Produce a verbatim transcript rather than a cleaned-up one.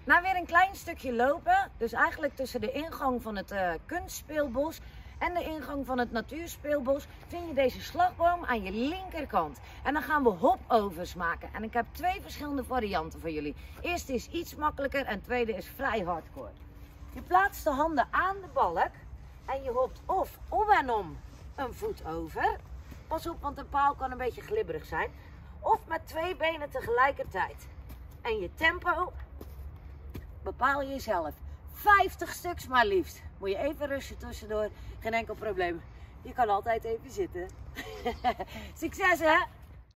Nou, weer een klein stukje lopen. Dus eigenlijk tussen de ingang van het uh, kunstspeelbos en de ingang van het natuurspeelbos vind je deze slagboom aan je linkerkant. En dan gaan we hopovers maken. En ik heb twee verschillende varianten voor jullie. Eerste is iets makkelijker en tweede is vrij hardcore. Je plaatst de handen aan de balk en je hopt of om en om een voet over. Pas op, want de paal kan een beetje glibberig zijn. Of met twee benen tegelijkertijd. En je tempo bepaal je zelf. vijftig stuks maar liefst. Moet je even rusten tussendoor. Geen enkel probleem. Je kan altijd even zitten. Succes hè!